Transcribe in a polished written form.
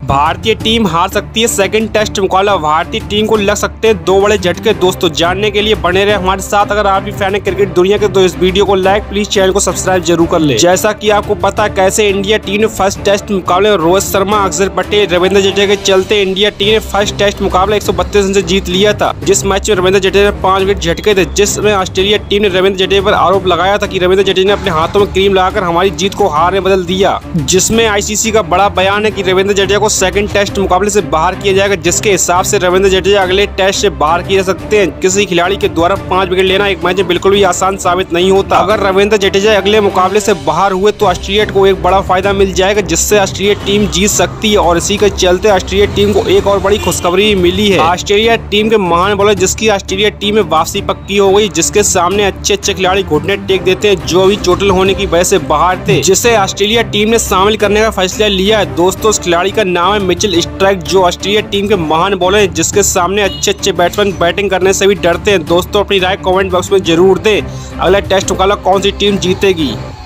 भारतीय टीम हार सकती है सेकंड टेस्ट मुकाबला। भारतीय टीम को लग सकते हैं 2 बड़े झटके। दोस्तों जानने के लिए बने रहे हमारे साथ। अगर आप भी फैन है क्रिकेट दुनिया के तो इस वीडियो को लाइक प्लीज चैनल को सब्सक्राइब जरूर कर ले। जैसा कि आपको पता है कैसे इंडिया टीम ने फर्स्ट टेस्ट मुकाबले रोहित शर्मा, अक्षर पटेल, रविंद्र जडेजा के चलते इंडिया टीम ने फर्स्ट टेस्ट मुकाबला 132 रन से जीत लिया था। जिस मैच में रविंद्र जडेजा ने 5 विकेट झटके थे, जिसमें ऑस्ट्रेलिया टीम ने रविंद्र जडेजा पर आरोप लगाया था कि रविंद्र जडेजा ने अपने हाथों में क्रीम लगाकर हमारी जीत को हार में बदल दिया। जिसमें आईसीसी का बड़ा बयान है कि रविंद्र जडेजा को सेकंड टेस्ट मुकाबले से बाहर किया जाएगा, जिसके हिसाब से रविंद्र जडेजा अगले टेस्ट से बाहर किए जा सकते हैं। किसी खिलाड़ी के द्वारा 5 विकेट लेना एक मैच में बिल्कुल भी आसान साबित नहीं होता। अगर रविंद्र जडेजा अगले मुकाबले से बाहर हुए तो ऑस्ट्रेलिया को एक बड़ा फायदा मिल जाएगा, जिससे ऑस्ट्रेलिया टीम जीत सकती है। और इसी के चलते ऑस्ट्रेलिया टीम को एक और बड़ी खुशखबरी मिली है। ऑस्ट्रेलिया टीम के महान बॉलर जिसकी ऑस्ट्रेलिया टीम में वापसी पक्की हो गई, जिसके सामने अच्छे खिलाड़ी घुटने टेक देते हैं, जो भी चोटिल होने की वजह से बाहर थे, जिसे ऑस्ट्रेलिया टीम ने शामिल करने का फैसला लिया है। दोस्तों उस खिलाड़ी का नाम है मिचेल स्टार्क, जो ऑस्ट्रेलिया टीम के महान बॉलर हैं, जिसके सामने अच्छे बैट्समैन बैटिंग करने से भी डरते हैं। दोस्तों अपनी राय कमेंट बॉक्स में जरूर दें। अगला टेस्ट मुकाबला कौन सी टीम जीतेगी।